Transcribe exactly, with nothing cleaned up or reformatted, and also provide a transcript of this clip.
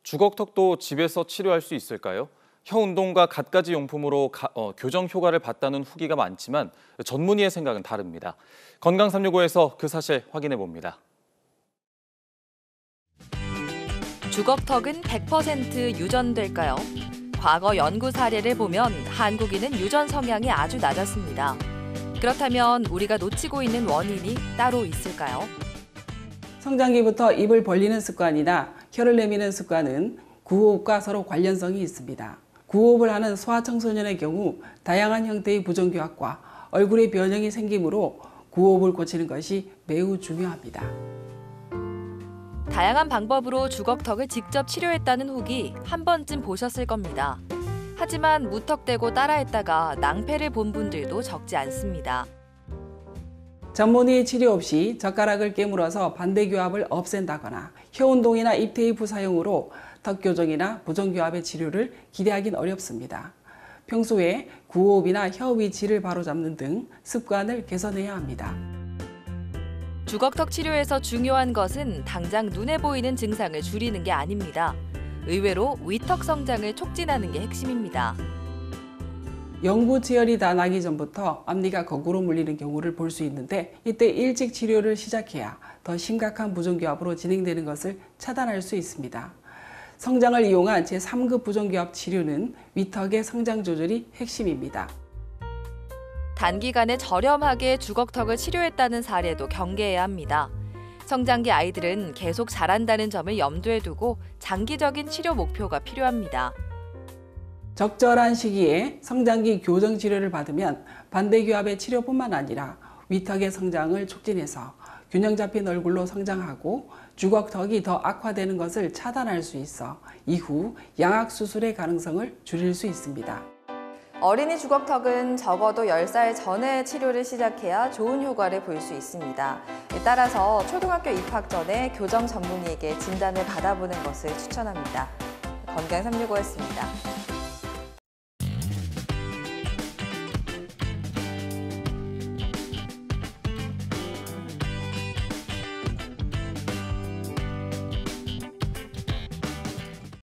주걱턱도 집에서 치료할 수 있을까요? 혀 운동과 갖가지 용품으로 가, 어, 교정 효과를 봤다는 후기가 많지만 전문의의 생각은 다릅니다. 건강 삼육오에서 그 사실 확인해 봅니다. 주걱턱은 백 퍼센트 유전될까요? 과거 연구 사례를 보면 한국인은 유전 성향이 아주 낮았습니다. 그렇다면 우리가 놓치고 있는 원인이 따로 있을까요? 성장기부터 입을 벌리는 습관이나 혀를 내미는 습관은 구호흡과 서로 관련성이 있습니다. 구호흡을 하는 소아청소년의 경우 다양한 형태의 부정교합과 얼굴의 변형이 생기므로 구호흡을 고치는 것이 매우 중요합니다. 다양한 방법으로 주걱턱을 직접 치료했다는 후기 한 번쯤 보셨을 겁니다. 하지만 무턱대고 따라했다가 낭패를 본 분들도 적지 않습니다. 전문의 치료 없이 젓가락을 깨물어서 반대교합을 없앤다거나 혀운동이나 입테이프 사용으로 턱교정이나 부정교합의 치료를 기대하긴 어렵습니다. 평소에 구호흡이나 혀 위치를 바로잡는 등 습관을 개선해야 합니다. 주걱턱 치료에서 중요한 것은 당장 눈에 보이는 증상을 줄이는 게 아닙니다. 의외로 위턱 성장을 촉진하는 게 핵심입니다. 영구치열이 다 나기 전부터 앞니가 거꾸로 물리는 경우를 볼 수 있는데 이때 일찍 치료를 시작해야 더 심각한 부정교합으로 진행되는 것을 차단할 수 있습니다. 성장을 이용한 제삼 급 부정교합 치료는 위턱의 성장 조절이 핵심입니다. 단기간에 저렴하게 주걱턱을 치료했다는 사례도 경계해야 합니다. 성장기 아이들은 계속 자란다는 점을 염두에 두고 장기적인 치료 목표가 필요합니다. 적절한 시기에 성장기 교정 치료를 받으면 반대교합의 치료뿐만 아니라 위턱의 성장을 촉진해서 균형 잡힌 얼굴로 성장하고 주걱턱이 더 악화되는 것을 차단할 수 있어 이후 양악 수술의 가능성을 줄일 수 있습니다. 어린이 주걱턱은 적어도 열 살 전에 치료를 시작해야 좋은 효과를 볼 수 있습니다. 따라서 초등학교 입학 전에 교정 전문의에게 진단을 받아보는 것을 추천합니다. 건강 삼육오였습니다.